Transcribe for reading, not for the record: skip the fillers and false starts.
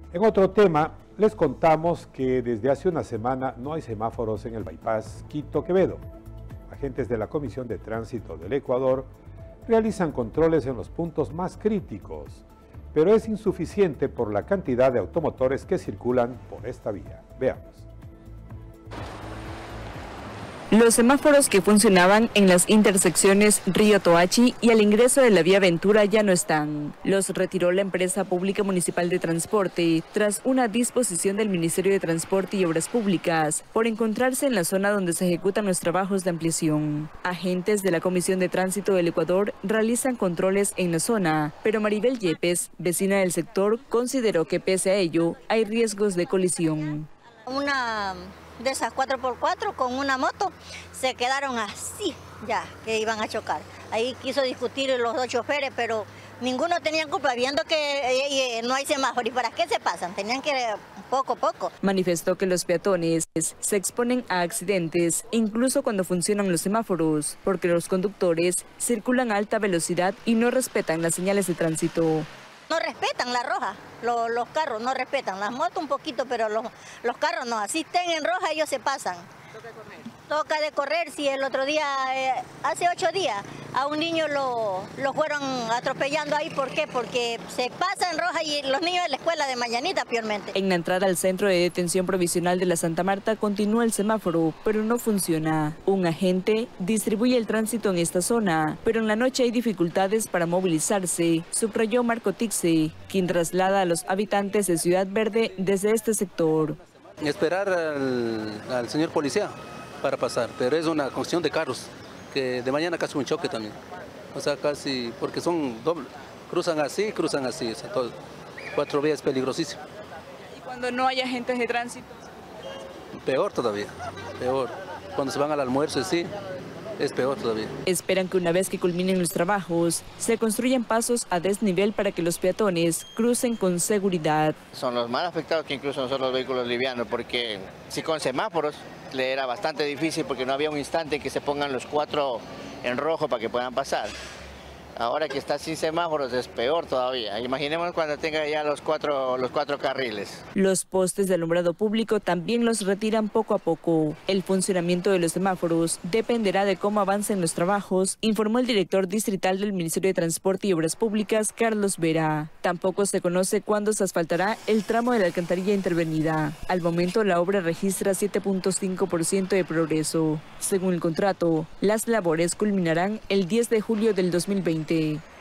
En otro tema, les contamos que desde hace una semana no hay semáforos en el bypass Quito-Quevedo. Agentes de la Comisión de Tránsito del Ecuador realizan controles en los puntos más críticos, pero es insuficiente por la cantidad de automotores que circulan por esta vía. Veamos. Los semáforos que funcionaban en las intersecciones Río Toachi y al ingreso de la vía Ventura ya no están. Los retiró la empresa pública municipal de transporte tras una disposición del Ministerio de Transporte y Obras Públicas por encontrarse en la zona donde se ejecutan los trabajos de ampliación. Agentes de la Comisión de Tránsito del Ecuador realizan controles en la zona, pero Maribel Yepes, vecina del sector, consideró que pese a ello hay riesgos de colisión. Una de esas 4x4 con una moto se quedaron así ya, que iban a chocar. Ahí quiso discutir los dos choferes, pero ninguno tenía culpa, viendo que no hay semáforo. ¿Y para qué se pasan? Tenían que poco a poco. Manifestó que los peatones se exponen a accidentes, incluso cuando funcionan los semáforos, porque los conductores circulan a alta velocidad y no respetan las señales de tránsito. No respetan la roja, los carros no respetan, las motos un poquito, pero los carros no, así estén en roja ellos se pasan. Toca de correr, si el otro día, hace 8 días, a un niño lo fueron atropellando ahí. ¿Por qué? Porque se pasa en roja y los niños de la escuela de mañanita peormente. En la entrada al centro de detención provisional de la Santa Marta continúa el semáforo, pero no funciona. Un agente distribuye el tránsito en esta zona, pero en la noche hay dificultades para movilizarse, subrayó Marco Tixe, quien traslada a los habitantes de Ciudad Verde desde este sector. Esperar al señor policía para pasar, pero es una cuestión de carros, que de mañana casi un choque también, o sea, casi, porque son doble, cruzan así, o sea, todo, 4 vías peligrosísimo. ¿Y cuando no hay agentes de tránsito? Peor todavía, peor, cuando se van al almuerzo, sí, es peor todavía. Esperan que una vez que culminen los trabajos, se construyan pasos a desnivel para que los peatones crucen con seguridad. Son los más afectados que incluso son los vehículos livianos, porque si con semáforos le era bastante difícil porque no había un instante en que se pongan los 4 en rojo para que puedan pasar. Ahora que está sin semáforos es peor todavía. Imaginemos cuando tenga ya los cuatro carriles. Los postes de alumbrado público también los retiran poco a poco. El funcionamiento de los semáforos dependerá de cómo avancen los trabajos, informó el director distrital del Ministerio de Transporte y Obras Públicas, Carlos Vera. Tampoco se conoce cuándo se asfaltará el tramo de la alcantarilla intervenida. Al momento, la obra registra 7.5% de progreso. Según el contrato, las labores culminarán el 10 de julio del 2020.